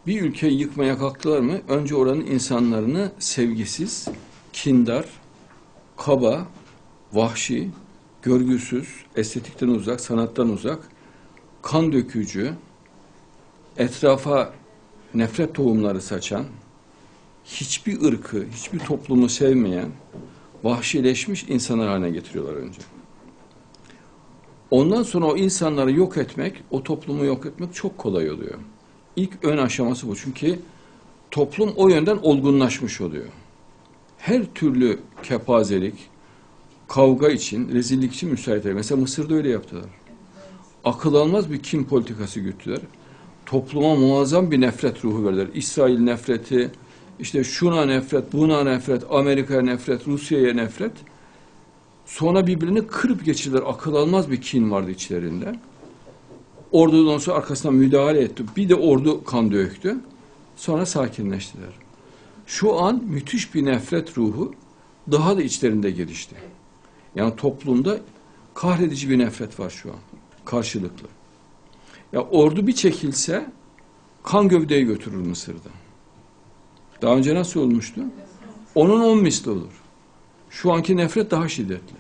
Bir ülkeyi yıkmaya kalktılar mı, önce oranın insanlarını sevgisiz, kindar, kaba, vahşi, görgüsüz, estetikten uzak, sanattan uzak, kan dökücü, etrafa nefret tohumları saçan, hiçbir ırkı, hiçbir toplumu sevmeyen, vahşileşmiş insanlar haline getiriyorlar önce. Ondan sonra o insanları yok etmek, o toplumu yok etmek çok kolay oluyor. İlk ön aşaması bu. Çünkü toplum o yönden olgunlaşmış oluyor. Her türlü kepazelik, kavga için, rezillik için müsait. Mesela Mısır'da öyle yaptılar. Akıl almaz bir kin politikası güttüler. Topluma muazzam bir nefret ruhu verdiler. İsrail nefreti, işte şuna nefret, buna nefret, Amerika'ya nefret, Rusya'ya nefret. Sonra birbirini kırıp geçirdiler. Akıl almaz bir kin vardı içlerinde. Ordudan sonra arkasından müdahale etti. Bir de ordu kan döktü. Sonra sakinleştiler. Şu an müthiş bir nefret ruhu daha da içlerinde gelişti. Yani toplumda kahredici bir nefret var şu an. Karşılıklı. Ya ordu bir çekilse kan gövdeyi götürür Mısır'da. Daha önce nasıl olmuştu? Onun 10 misli olur. Şu anki nefret daha şiddetli.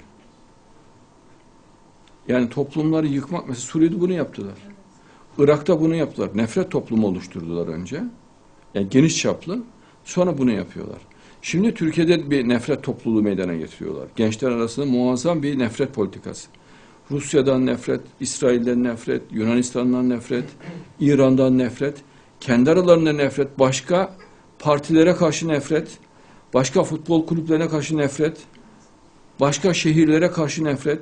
Yani toplumları yıkmak, mesela Suriye'de bunu yaptılar. Irak'ta bunu yaptılar. Nefret toplumu oluşturdular önce. Yani geniş çaplı. Sonra bunu yapıyorlar. Şimdi Türkiye'de bir nefret topluluğu meydana getiriyorlar. Gençler arasında muazzam bir nefret politikası. Rusya'dan nefret, İsrail'den nefret, Yunanistan'dan nefret, İran'dan nefret, kendi aralarında nefret, başka partilere karşı nefret, başka futbol kulüplerine karşı nefret, başka şehirlere karşı nefret.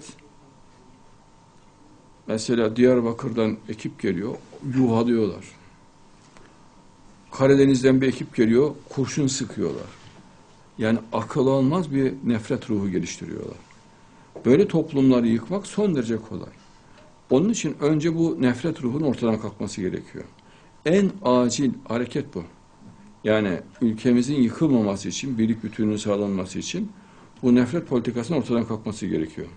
Mesela Diyarbakır'dan ekip geliyor, yuhalıyorlar. Karadeniz'den bir ekip geliyor, kurşun sıkıyorlar. Yani akıl almaz bir nefret ruhu geliştiriyorlar. Böyle toplumları yıkmak son derece kolay. Onun için önce bu nefret ruhunun ortadan kalkması gerekiyor. En acil hareket bu. Yani ülkemizin yıkılmaması için, birlik bütünlüğünün sağlanması için bu nefret politikasının ortadan kalkması gerekiyor.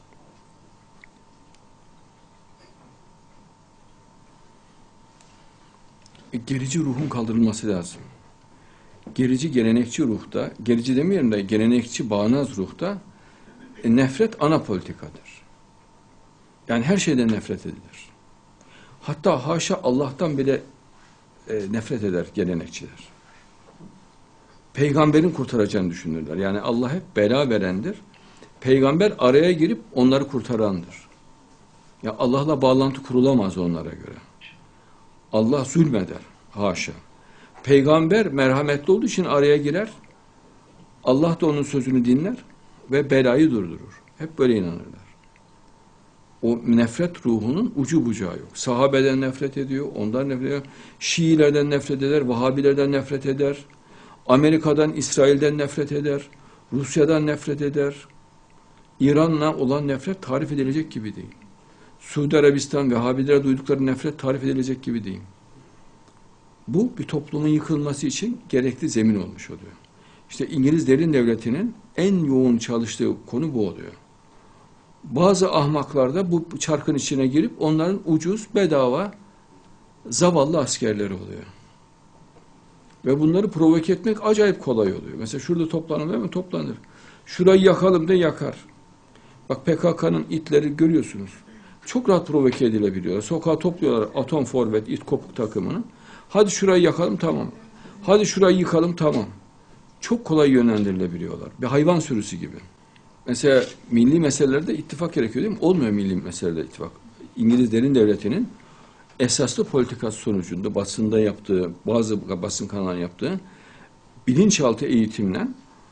Gerici ruhun kaldırılması lazım. Gerici, gelenekçi ruhta, gerici demeyelim de gelenekçi, bağnaz ruhta nefret ana politikadır. Yani her şeyden nefret edilir. Hatta haşa Allah'tan bile nefret eder gelenekçiler. Peygamberin kurtaracağını düşünürler. Yani Allah hep bela verendir. Peygamber araya girip onları kurtarandır. Ya Allah'la bağlantı kurulamaz onlara göre. Allah zulmeder. Haşa. Peygamber merhametli olduğu için araya girer. Allah da onun sözünü dinler ve belayı durdurur. Hep böyle inanırlar. O nefret ruhunun ucu bucağı yok. Sahabeden nefret ediyor, ondan nefret ediyor. Şiilerden nefret eder, Vahabilerden nefret eder. Amerika'dan, İsrail'den nefret eder. Rusya'dan nefret eder. İran'la olan nefret tarif edilecek gibi değil. Suudi Arabistan, Vahabilere duydukları nefret tarif edilecek gibi değil. Bu bir toplumun yıkılması için gerekli zemin olmuş oluyor. İşte İngiliz derin devletinin en yoğun çalıştığı konu bu oluyor. Bazı ahmaklar da bu çarkın içine girip onların ucuz, bedava, zavallı askerleri oluyor. Ve bunları provoke etmek acayip kolay oluyor. Mesela şurada toplanalım mı? Toplanır. Şurayı yakalım da yakar. Bak PKK'nın itleri görüyorsunuz. Çok rahat provoke edilebiliyorlar. Sokağa topluyorlar atom forvet, it kopuk takımını. Hadi şurayı yakalım, tamam. Hadi şurayı yıkalım, tamam. Çok kolay yönlendirilebiliyorlar. Bir hayvan sürüsü gibi. Mesela milli meselelerde ittifak gerekiyor değil mi? Olmuyor milli meselelerde ittifak. İngiliz derin devletinin esaslı politikası sonucunda basında yaptığı, bazı basın kanallarının yaptığı bilinçaltı eğitimle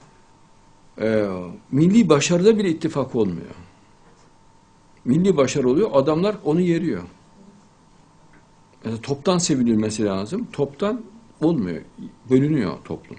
milli başarıda bir ittifak olmuyor. Milli başarı oluyor, adamlar onu yeriyor. Mesela toptan sevilmesi lazım. Toptan olmuyor. Bölünüyor toplum.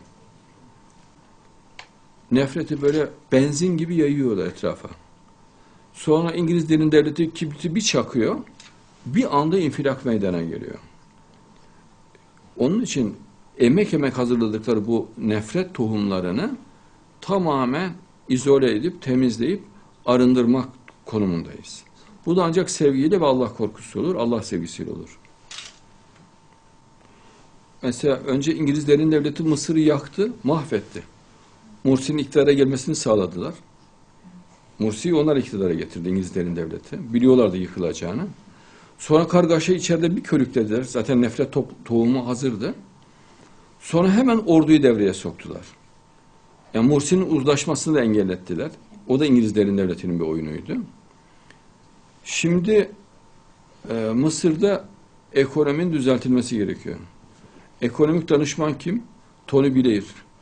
Nefreti böyle benzin gibi yayıyorlar etrafa. Sonra İngiliz derin devleti kibriti bir çakıyor. Bir anda infilak meydana geliyor. Onun için emek hazırladıkları bu nefret tohumlarını tamamen izole edip, temizleyip arındırmak konumundayız. Bu da ancak sevgiyle ve Allah korkusu olur, Allah sevgisiyle olur. Mesela önce İngilizlerin devleti Mısır'ı yaktı, mahvetti. Mursi'nin iktidara gelmesini sağladılar. Mursi'yi onlar iktidara getirdi, İngilizlerin devleti. Biliyorlardı yıkılacağını. Sonra kargaşa içeride bir körüklediler. Zaten nefret tohumu hazırdı. Sonra hemen orduyu devreye soktular. Yani Mursi'nin uzlaşmasını da engellettiler. O da İngilizlerin devletinin bir oyunuydu. Şimdi Mısır'da ekonominin düzeltilmesi gerekiyor. Ekonomik danışman kim? Tony Blair.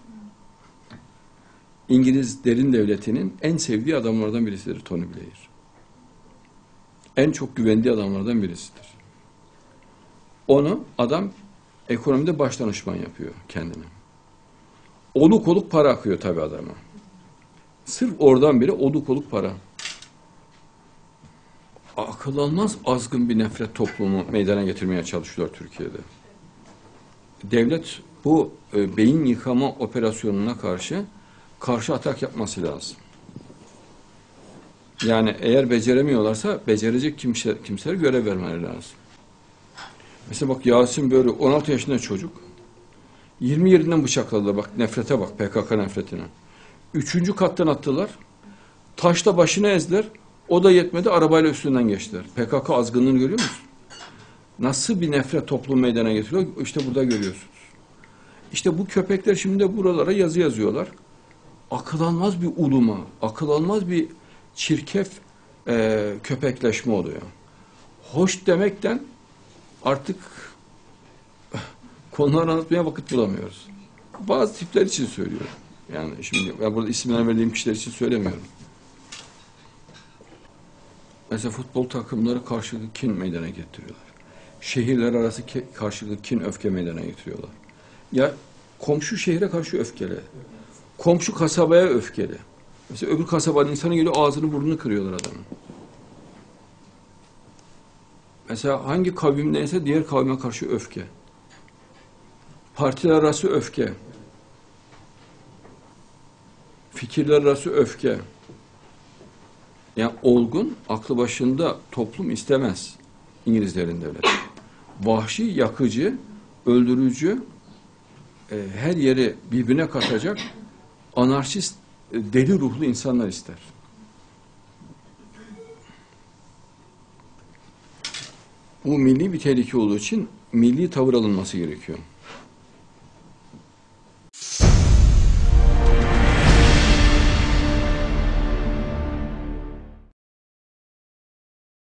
İngiliz derin devletinin en sevdiği adamlardan birisidir Tony Blair. En çok güvendiği adamlardan birisidir. Onu adam ekonomide baş danışman yapıyor kendine. Oluk oluk para akıyor tabii adama. Sırf oradan bile oluk oluk para. Akıl almaz azgın bir nefret toplumu meydana getirmeye çalışıyorlar Türkiye'de. Devlet bu beyin yıkama operasyonuna karşı atak yapması lazım. Yani eğer beceremiyorlarsa becerecek kimselere görev vermeleri lazım. Mesela bak Yasin böyle 16 yaşında çocuk 20 yerinden bıçakladılar. Bak nefrete bak, PKK nefretine. 3. kattan attılar. Taşla başını ezdiler. O da yetmedi, arabayla üstünden geçtiler. PKK azgınlığını görüyor musun? Nasıl bir nefret toplumu meydana getiriyor? İşte burada görüyorsunuz. İşte bu köpekler şimdi de buralara yazı yazıyorlar. Akıl almaz bir uluma, akıl almaz bir çirkef köpekleşme oluyor. Hoş demekten artık konuları anlatmaya vakit bulamıyoruz. Bazı tipler için söylüyorum. Yani şimdi ben burada isimler verdiğim kişiler için söylemiyorum. Mesela futbol takımları karşılıklı kin meydana getiriyorlar. Şehirler arası karşılıklı kin, öfke meydana getiriyorlar. Ya komşu şehre karşı öfkeli. Komşu kasabaya öfkeli. Mesela öbür kasabanın insanı geliyor ağzını burnunu kırıyorlar adamın. Mesela hangi kavimdeyse diğer kavime karşı öfke. Partiler arası öfke. Fikirler arası öfke. Yani olgun, aklı başında toplum istemez İngilizlerin devleti. Vahşi, yakıcı, öldürücü, her yeri birbirine katacak anarşist, deli ruhlu insanlar ister. Bu milli bir tehlike olduğu için milli tavır alınması gerekiyor.